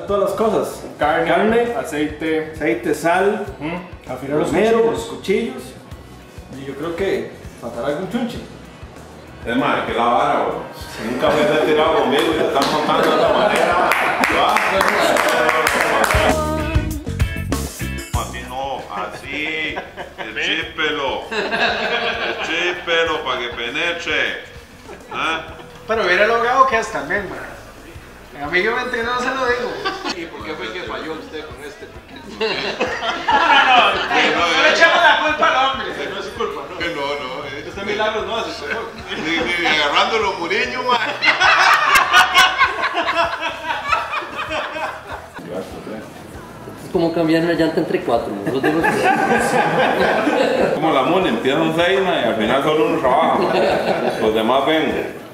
todas las cosas. Carne, aceite, sal, afilar los los cuchillos. Y yo creo que faltará algún chunche. Es más, que la vara, bro. Nunca me has tirado conmigo y te están montando de esta manera. Así no, así. El chípelo para que penetre. ¿Ah? Pero hubiera logrado que hasta también, man. Amigamente no se lo digo. ¿Y por qué fue que falló usted con este? No le echamos la culpa al hombre. No es su culpa, ¿no? No. Este milagro no hace, señor. Ni agarrando los muriños, man. Es como cambiar una llanta entre 4. Como la mona, empiezan 6 y al final solo uno trabaja. Los demás ven.